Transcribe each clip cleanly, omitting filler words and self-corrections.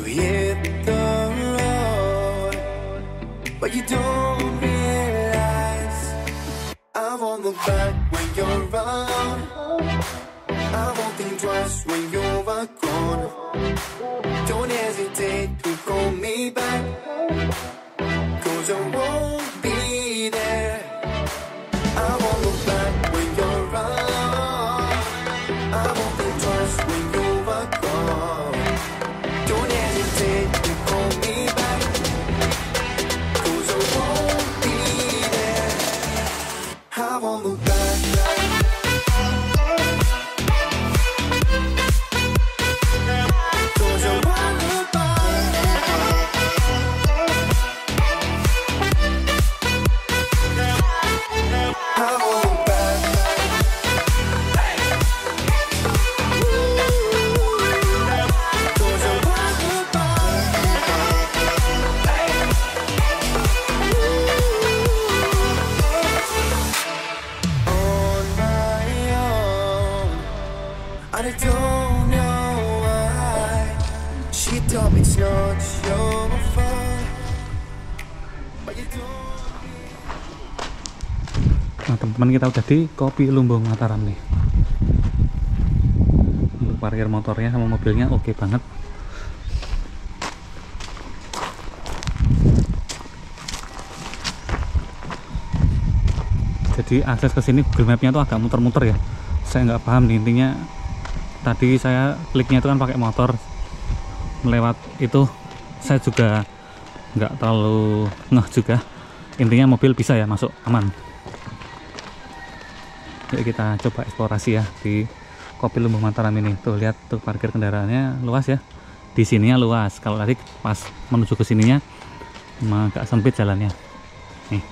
hit the road, but you don't realize I won't look back when you're around. I won't think twice when you're gone. Don't hesitate to call me back, 'cause I won't be there. I won't look back when you're around. I won't think twice when you're gone. Don't hesitate to call me back, 'cause I won't be there. I won't look back. I don't know why she told me it's not your fault, but you don't. Nah teman-teman, kita udah di Kopi Lumbung Mataram nih. Untuk parkir motornya sama mobilnya oke banget. Jadi akses ke sini Google Map-nya tuh agak muter-muter ya. Saya nggak paham nih, intinya tadi saya kliknya itu kan pakai motor melewat itu, saya juga nggak terlalu ngeh juga. Intinya mobil bisa ya masuk aman. Yuk kita coba eksplorasi ya di Kopi Lumbung Mataram ini. Tuh lihat tuh parkir kendaraannya luas ya. Di sininya luas. Kalau tadi pas menuju ke sininya agak sempit jalannya. Nih.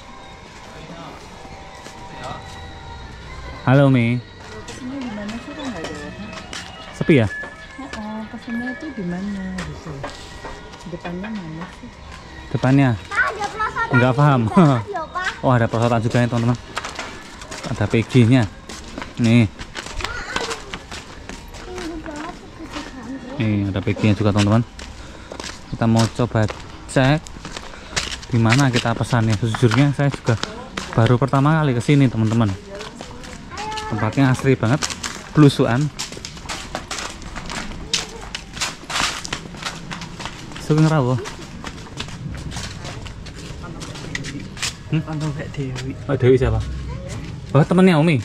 Halo Mi. Kesini gimana sih, kan nggak ada ya? Sepi ya? Kesini itu di mana gitu? Depannya mana sih? Depannya? Ada perosotan. Nggak paham. Ya, Pak. Oh ada perosotan juga ya teman-teman. Ada PG-nya. Nih. Nih ada PG-nya juga teman-teman. Kita mau coba cek di mana kita pesannya. Sejujurnya saya juga baru pertama kali kesini teman-teman. Tempatnya asri banget, belusuan. Sugeng rawuh. Untuk Mbak Dewi. Oh, Dewi siapa? Oh, temennya Umi.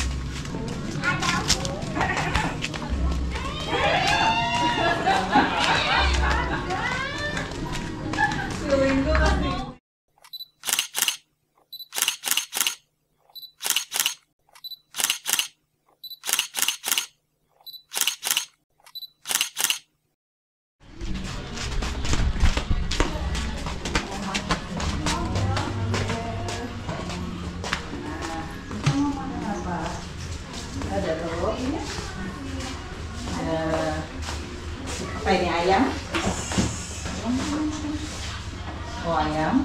Apa ini, ayam? Oh ayam,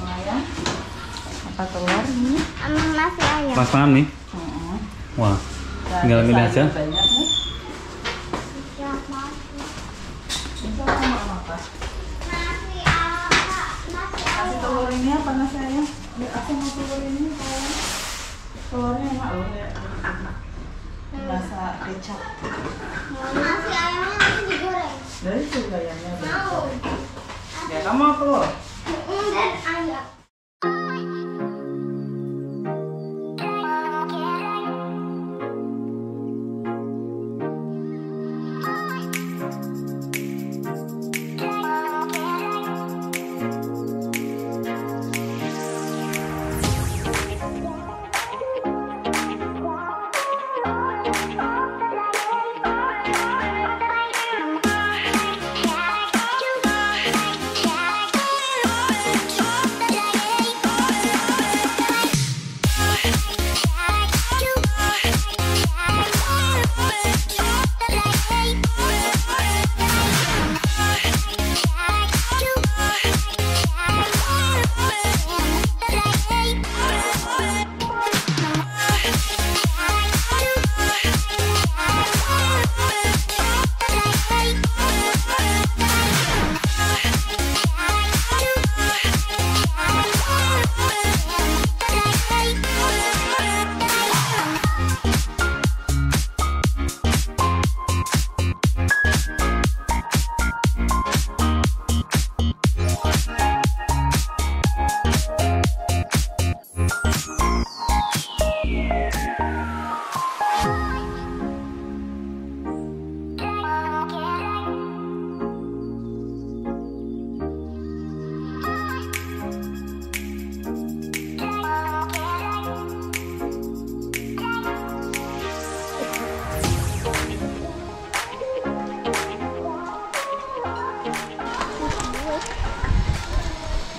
apa telur ini? Nasi ayam. Pas paham nih. Wah, tinggal milih aja. Banyak nih. Ya, Mas. Itu apa? Nasi ayam. Kasih telur ini apa nasi ayam? Aku mau telur ini sayang. Telurnya enak loh kayak rasa kecap. Nasi ayamnya nanti digoreng. Dari juga ayamnya. Mau. Ya kamu mau telur? Dan ayam.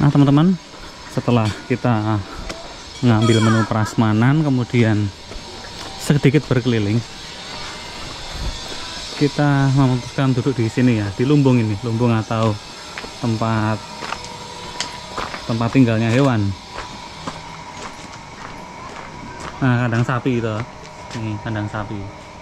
Nah teman-teman, setelah kita ngambil menu prasmanan kemudian sedikit berkeliling, kita memutuskan duduk di sini ya, di lumbung ini, lumbung atau tempat tinggalnya hewan. Nah, kandang sapi itu, ini kandang sapi.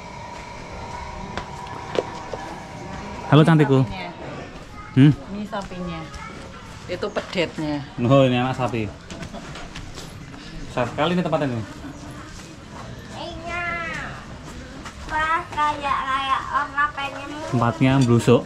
Halo cantikku. Ini sapinya. Itu pedetnya. Oh, ini anak sapi. Besar sekali ini tempatnya nih. Iya. Pas kayak orang pengen. Tempatnya blusuk.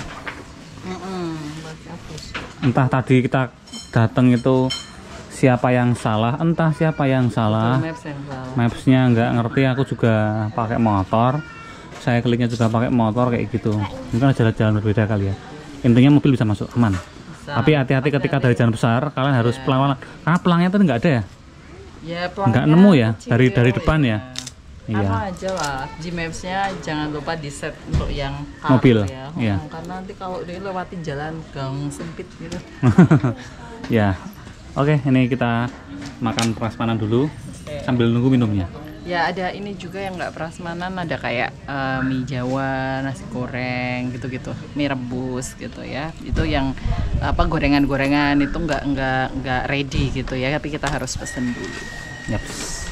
Entah tadi kita datang itu siapa yang salah, entah siapa yang salah. Mapsnya nggak ngerti, aku juga pakai motor. Saya kliknya juga pakai motor kayak gitu. Mungkin ada jalan-jalan berbeda kali ya. Intinya mobil bisa masuk aman. Tapi hati-hati ketika dari jalan besar, kalian harus pelan-pelan. Karena pelangnya tuh nggak ada ya. Ya, nggak nemu ya dari depan ya. Iya. Apa aja lah, Gmaps-nya jangan lupa di set untuk yang mobil ya. Iya. Karena nanti kalau dia lewatin jalan gang sempit gitu. Ya. Oke, ini kita makan prasmanan dulu sambil nunggu minumnya. Ya ada ini juga yang nggak prasmanan, ada kayak mie Jawa, nasi goreng gitu-gitu, mie rebus gitu ya. Itu yang apa gorengan-gorengan itu nggak ready gitu ya, tapi kita harus pesen dulu. Yap.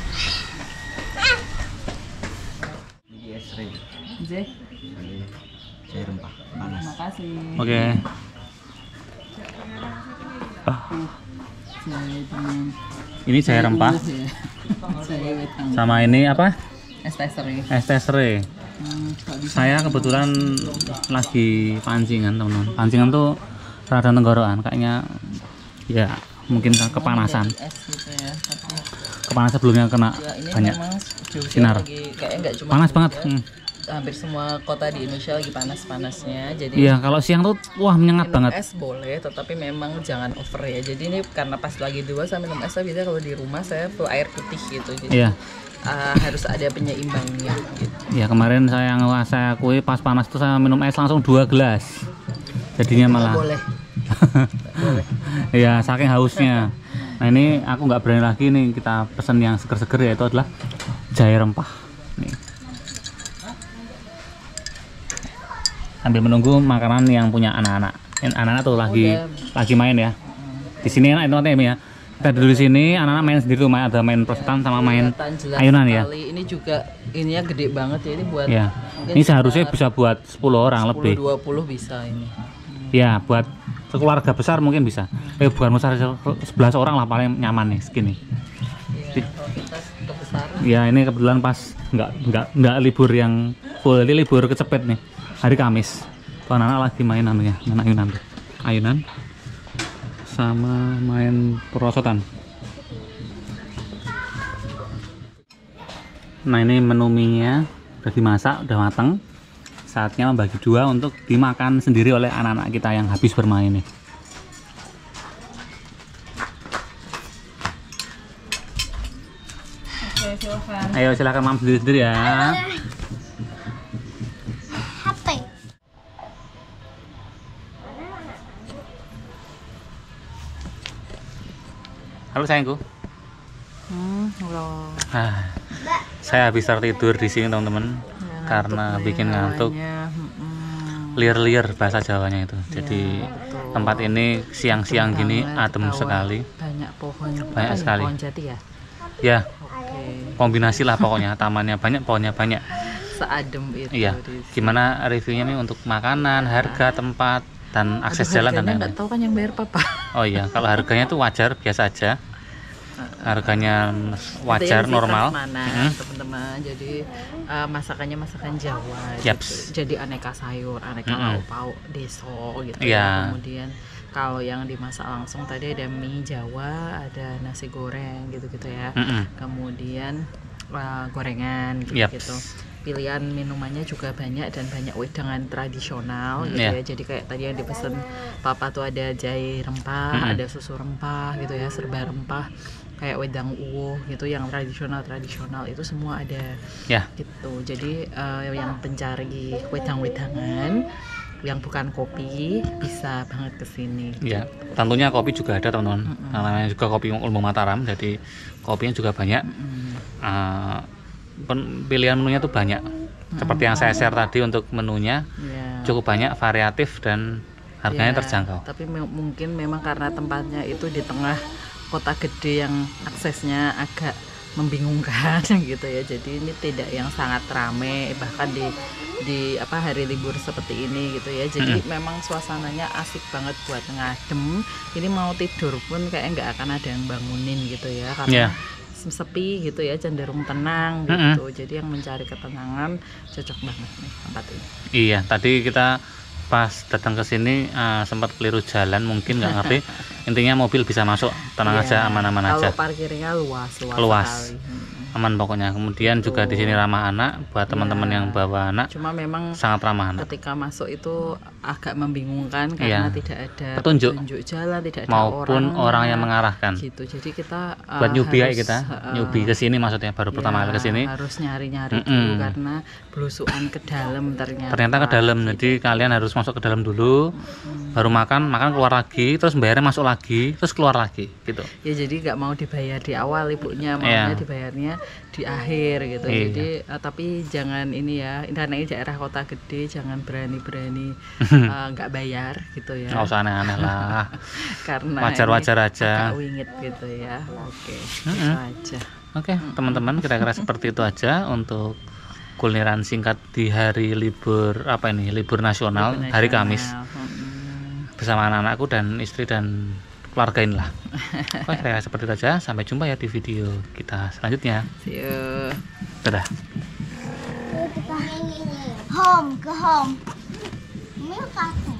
J. Jahe rempah panas. Makasih. Oke. Ini jahe rempah. Jahe wedang. Sama ini apa? Es teh serai. Es teh serai. Saya kebetulan lagi pancingan teman-teman. Pancingan tuh rada tenggorokan, kayaknya ya mungkin kepanasan. Es gitu ya. Tapi Kepanasan sebelumnya kena ya, ini banyak memang Jogja sinar. lagi kayak nggak cuma Panas Jogja, banget. hampir semua kota di Indonesia lagi panas-panasnya. Jadi Iya, kalau siang tuh wah menyengat minum banget. es boleh, tetapi memang jangan over ya. Jadi ini karena pas lagi dua saya minum es, biasanya kalau di rumah saya full air putih gitu. Jadi Iya. harus ada penyeimbangnya gitu. Ya kemarin saya akui pas panas tuh saya minum es langsung 2 gelas. Jadinya malah. Boleh. Boleh. Ya saking hausnya. Nah ini aku nggak berani lagi nih, kita pesen yang seger-seger, yaitu adalah jahe rempah. Nih. Sambil menunggu makanan yang punya anak-anak. Anak-anak tuh lagi main ya. Di sini enak itu nanti ya. Kita duduk di sini, anak-anak main sendiri tuh, ada main prosetan sama main Kelihatan jelas ayunan ya. sekali. Ini juga ininya gede banget ya, ini buat Ya. mungkin Ini seharusnya sekitar bisa buat 10 orang lebih. 10-20 bisa ini. Ya, buat keluarga besar mungkin bisa. Bukan besar, 11 orang lah paling nyaman nih segini. Iya, kalau kita kebesaran. Ya, ini kebetulan pas nggak libur yang full, ini libur kecepet nih. Hari Kamis. Tuh anak-anak lagi main anunya, main ayunan tuh. Ayunan sama main perosotan. Nah, ini menu mie-nya udah dimasak, udah matang. Saatnya membagi dua untuk dimakan sendiri oleh anak-anak kita yang habis bermain nih. Oke, silakan. Ayo silakan mam sendiri-sendiri ya. HP. Halo sayangku. Loh. Saya habis tertidur di sini teman-teman karena bikin ngantuk. Liar-liar bahasa Jawanya itu. Jadi tempat ini siang-siang gini adem sekali. Banyak pohon. Banyak sekali. Pohon jati ya. Ya, Oke. kombinasi lah pokoknya. Tamannya banyak, pohonnya banyak. Seadem itu. Iya. di sini. Gimana reviewnya nih untuk makanan, harga tempat, dan akses jalan dan Harganya lain-lain? nggak tahu kan yang bayar papa. Oh iya, kalau harganya tuh wajar, biasa aja. Harganya wajar, normal. Teman-teman. Jadi masakannya masakan Jawa. Yaps. Gitu. Jadi aneka sayur, aneka lauk pauk, deso gitu. Iya. Ya. Kemudian kalau yang dimasak langsung tadi ada mie Jawa, ada nasi goreng gitu-gitu ya. Kemudian gorengan Yaps. gitu-gitu. Pilihan minumannya juga banyak dan banyak wedangan tradisional gitu Yeah. ya. Jadi kayak tadi yang dipesan papa tuh ada jahe rempah, ada susu rempah gitu ya, serba rempah, kayak wedang uwo gitu yang tradisional itu semua ada. Ya. Gitu. Jadi yang pencari wedang-wedangan yang bukan kopi bisa banget kesini. Ya, tentunya kopi juga ada teman-teman. Namanya juga kopi Ulmu Mataram, jadi kopinya juga banyak. Pilihan menunya tuh banyak. Seperti yang saya share tadi untuk menunya Ya. cukup banyak, variatif dan harganya Ya, terjangkau. tapi mungkin memang karena tempatnya itu di tengah kota gede yang aksesnya agak membingungkan gitu ya. Jadi ini tidak yang sangat ramai bahkan di hari libur seperti ini gitu ya. Jadi memang suasananya asik banget buat ngadem. Ini mau tidur pun kayak nggak akan ada yang bangunin gitu ya karena sepi gitu ya, cenderung tenang gitu. Jadi yang mencari ketenangan cocok banget nih tempat ini. Iya, tadi kita pas datang ke sini sempat keliru jalan, mungkin nggak ngerti. Intinya mobil bisa masuk, tenang aja, aman-aman aja. Kalau parkirnya luas Luas. sekali. Aman pokoknya. Kemudian juga di sini ramah anak buat teman-teman yang bawa anak, Cuma memang sangat ramah anak. ketika masuk itu agak membingungkan karena tidak ada Petunjuk. jalan, tidak ada Maupun orang yang mengarahkan. gitu. Jadi kita Buat newbie ya harus, kita, newbie ke sini maksudnya baru pertama kali ke sini. harus nyari-nyari dulu karena belusuan ke dalam ternyata. Ternyata ke dalam. Jadi kalian harus masuk ke dalam dulu, baru makan keluar lagi, terus bayarnya masuk lagi, terus keluar lagi gitu. Ya jadi nggak mau dibayar di awal ibunya, maunya dibayarnya di akhir gitu. Iya. Jadi tapi jangan ini ya, karena ini daerah kota gede, jangan berani-berani nggak bayar gitu ya. Nggak usah aneh-aneh lah. Karena Wajar-wajar ini aja. agak wingit gitu ya. Oke, itu aja. Oke, teman-teman, kira-kira seperti itu aja untuk kulineran singkat di hari libur libur nasional, hari Kamis bersama anak-anakku dan istri dan keluarga inilah. Oke, kira-kira seperti itu aja. Sampai jumpa ya di video kita selanjutnya. See you. Dadah. Home, ke home. Milk aku.